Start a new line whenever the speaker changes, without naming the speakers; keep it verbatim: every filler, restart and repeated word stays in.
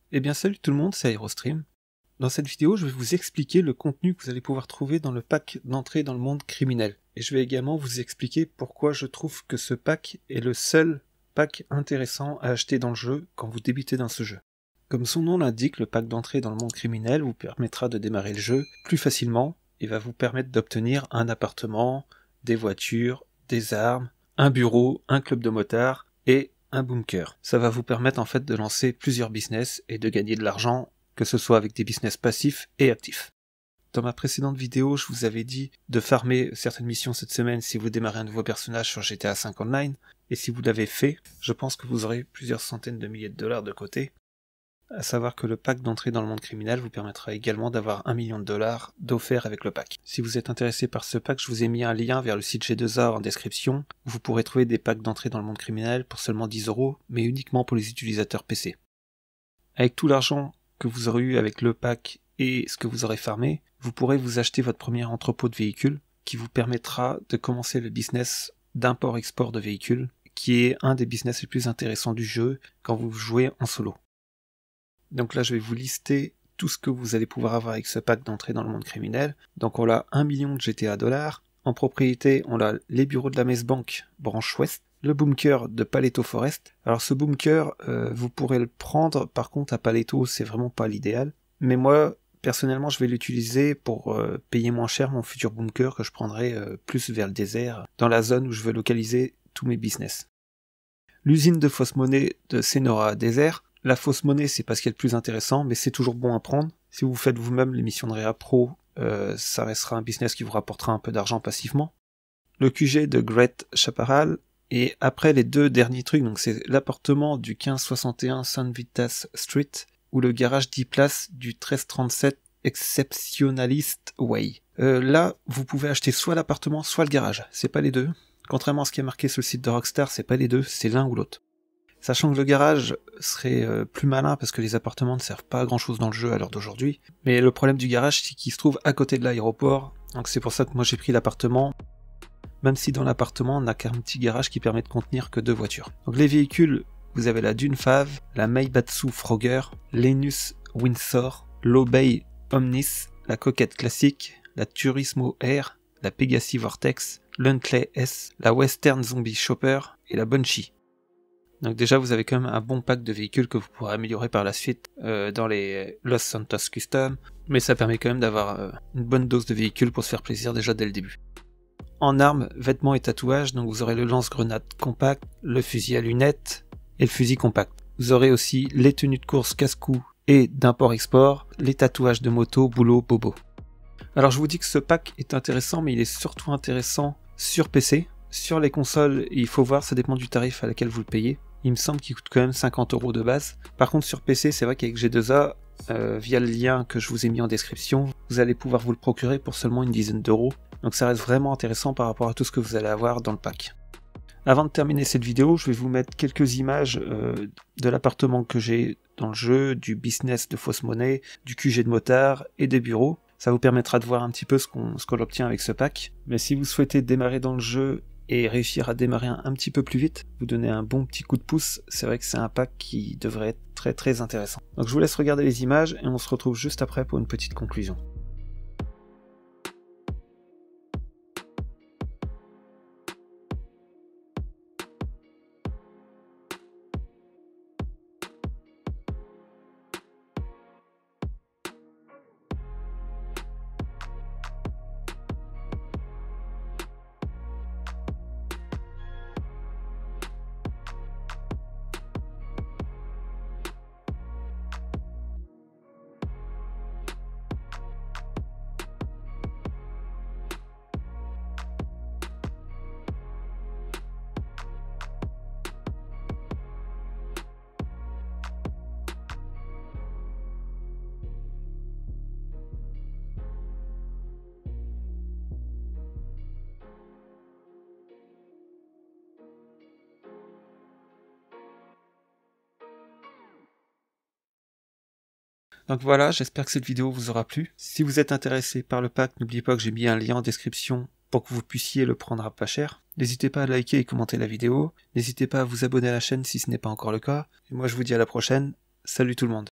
Eh bien salut tout le monde, c'est Aerostream. Dans cette vidéo, je vais vous expliquer le contenu que vous allez pouvoir trouver dans le pack d'entrée dans le monde criminel. Et je vais également vous expliquer pourquoi je trouve que ce pack est le seul pack intéressant à acheter dans le jeu quand vous débutez dans ce jeu. Comme son nom l'indique, le pack d'entrée dans le monde criminel vous permettra de démarrer le jeu plus facilement et va vous permettre d'obtenir un appartement, des voitures, des armes, un bureau, un club de motards et un bunker. Ça va vous permettre en fait de lancer plusieurs business et de gagner de l'argent, que ce soit avec des business passifs et actifs. Dans ma précédente vidéo, je vous avais dit de farmer certaines missions cette semaine si vous démarrez un nouveau personnage sur G T A cinq Online, et si vous l'avez fait, je pense que vous aurez plusieurs centaines de milliers de dollars de côté. À savoir que le pack d'entrée dans le monde criminel vous permettra également d'avoir un million de dollars d'offert avec le pack. Si vous êtes intéressé par ce pack, je vous ai mis un lien vers le site G deux A en description, où vous pourrez trouver des packs d'entrée dans le monde criminel pour seulement dix euros, mais uniquement pour les utilisateurs P C. Avec tout l'argent que vous aurez eu avec le pack et ce que vous aurez farmé, vous pourrez vous acheter votre premier entrepôt de véhicules, qui vous permettra de commencer le business d'import-export de véhicules, qui est un des business les plus intéressants du jeu quand vous jouez en solo. Donc là, je vais vous lister tout ce que vous allez pouvoir avoir avec ce pack d'entrée dans le monde criminel. Donc on a un million de G T A dollars. En propriété, on a les bureaux de la Messe Bank, branche ouest, le bunker de Paleto Forest. Alors ce bunker, euh, vous pourrez le prendre, par contre à Paleto, c'est vraiment pas l'idéal. Mais moi, personnellement, je vais l'utiliser pour euh, payer moins cher mon futur bunker que je prendrai euh, plus vers le désert, dans la zone où je veux localiser tous mes business. L'usine de fausse monnaie de Senora Désert. La fausse monnaie, c'est pas ce qui est le plus intéressant, mais c'est toujours bon à prendre. Si vous faites vous-même les missions de Réa Pro, euh, ça restera un business qui vous rapportera un peu d'argent passivement. Le Q G de Great Chaparral, et après les deux derniers trucs, donc c'est l'appartement du quinze soixante et un San Vitas Street, ou le garage dix places du treize trente-sept Exceptionalist Way. Euh, là, vous pouvez acheter soit l'appartement, soit le garage, c'est pas les deux. Contrairement à ce qui est marqué sur le site de Rockstar, c'est pas les deux, c'est l'un ou l'autre. Sachant que le garage serait euh, plus malin parce que les appartements ne servent pas à grand chose dans le jeu à l'heure d'aujourd'hui. Mais le problème du garage, c'est qu'il se trouve à côté de l'aéroport. Donc c'est pour ça que moi j'ai pris l'appartement. Même si dans l'appartement, on n'a qu'un petit garage qui permet de contenir que deux voitures. Donc les véhicules, vous avez la Dune Fave, la Meibatsu Frogger, l'Enus Windsor, l'Obey Omnis, la Coquette Classique, la Turismo Air, la Pegasi Vortex, l'Huntley S, la Western Zombie Chopper et la Bunchy. Donc déjà vous avez quand même un bon pack de véhicules que vous pourrez améliorer par la suite euh, dans les Los Santos Custom, mais ça permet quand même d'avoir euh, une bonne dose de véhicules pour se faire plaisir déjà dès le début. En armes, vêtements et tatouages, donc vous aurez le lance-grenade compact, le fusil à lunettes et le fusil compact. Vous aurez aussi les tenues de course casse-cou et d'import-export, les tatouages de moto, boulot, bobo. Alors je vous dis que ce pack est intéressant, mais il est surtout intéressant sur P C. Sur les consoles, il faut voir, ça dépend du tarif à laquelle vous le payez. Il me semble qu'il coûte quand même cinquante euros de base. Par contre sur P C, c'est vrai qu'avec G deux A, euh, via le lien que je vous ai mis en description, vous allez pouvoir vous le procurer pour seulement une dizaine d'euros. Donc ça reste vraiment intéressant par rapport à tout ce que vous allez avoir dans le pack. Avant de terminer cette vidéo, je vais vous mettre quelques images euh, de l'appartement que j'ai dans le jeu, du business de fausse monnaie, du Q G de motard et des bureaux. Ça vous permettra de voir un petit peu ce qu'on ce qu'on obtient avec ce pack. Mais si vous souhaitez démarrer dans le jeu et réussir à démarrer un, un petit peu plus vite, vous donner un bon petit coup de pouce, c'est vrai que c'est un pack qui devrait être très très intéressant. Donc je vous laisse regarder les images et on se retrouve juste après pour une petite conclusion. Donc voilà, j'espère que cette vidéo vous aura plu. Si vous êtes intéressé par le pack, n'oubliez pas que j'ai mis un lien en description pour que vous puissiez le prendre à pas cher. N'hésitez pas à liker et commenter la vidéo. N'hésitez pas à vous abonner à la chaîne si ce n'est pas encore le cas. Et moi je vous dis à la prochaine. Salut tout le monde.